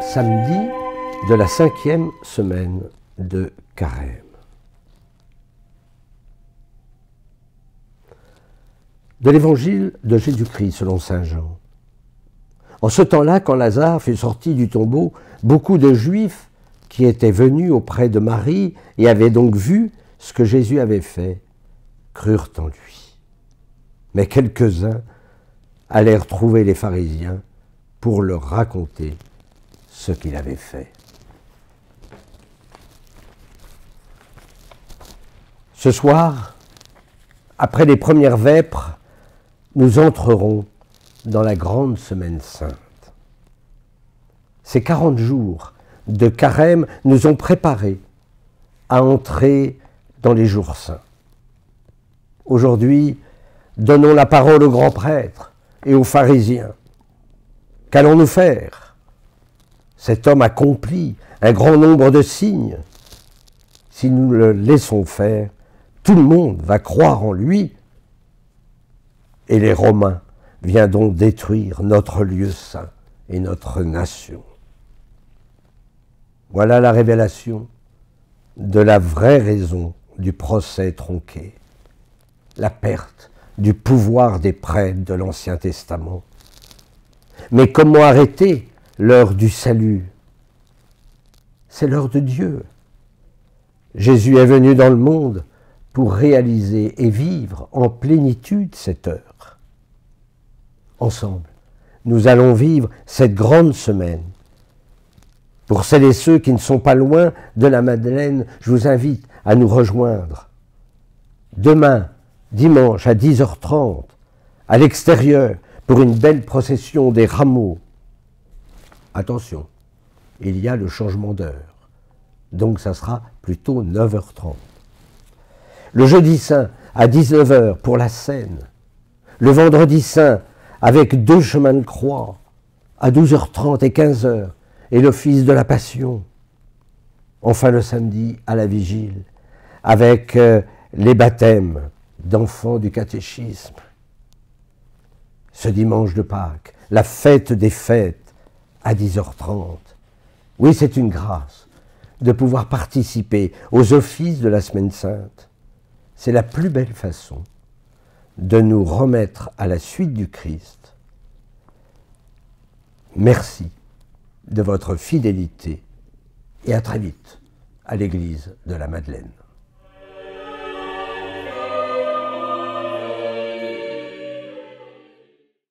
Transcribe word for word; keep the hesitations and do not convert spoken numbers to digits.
Samedi de la cinquième semaine de Carême. De l'évangile de Jésus-Christ selon saint Jean. En ce temps-là, quand Lazare fut sorti du tombeau, beaucoup de Juifs qui étaient venus auprès de Marie et avaient donc vu ce que Jésus avait fait, crurent en lui. Mais quelques-uns allèrent trouver les pharisiens pour leur raconter ce qu'il avait fait. Ce soir, après les premières vêpres, nous entrerons dans la grande semaine sainte. Ces quarante jours de carême nous ont préparés à entrer dans les jours saints. Aujourd'hui, donnons la parole aux grands prêtres et aux pharisiens. Qu'allons-nous faire? Cet homme accomplit un grand nombre de signes. Si nous le laissons faire, tout le monde va croire en lui. Et les Romains viendront détruire notre lieu saint et notre nation. Voilà la révélation de la vraie raison du procès tronqué, la perte du pouvoir des prêtres de l'Ancien Testament. Mais comment arrêter l'heure du salut? C'est l'heure de Dieu. Jésus est venu dans le monde pour réaliser et vivre en plénitude cette heure. Ensemble, nous allons vivre cette grande semaine. Pour celles et ceux qui ne sont pas loin de la Madeleine, je vous invite à nous rejoindre. Demain, dimanche à dix heures trente, à l'extérieur, pour une belle procession des rameaux. Attention, il y a le changement d'heure, donc ça sera plutôt neuf heures trente. Le jeudi saint à dix-neuf heures pour la Seine. Le vendredi saint avec deux chemins de croix à douze heures trente et quinze heures et l'office de la Passion. Enfin le samedi à la Vigile avec euh, les baptêmes d'enfants du catéchisme. Ce dimanche de Pâques, la fête des fêtes à dix heures trente. Oui, c'est une grâce de pouvoir participer aux offices de la Semaine Sainte. C'est la plus belle façon de nous remettre à la suite du Christ. Merci de votre fidélité et à très vite à l'église de la Madeleine.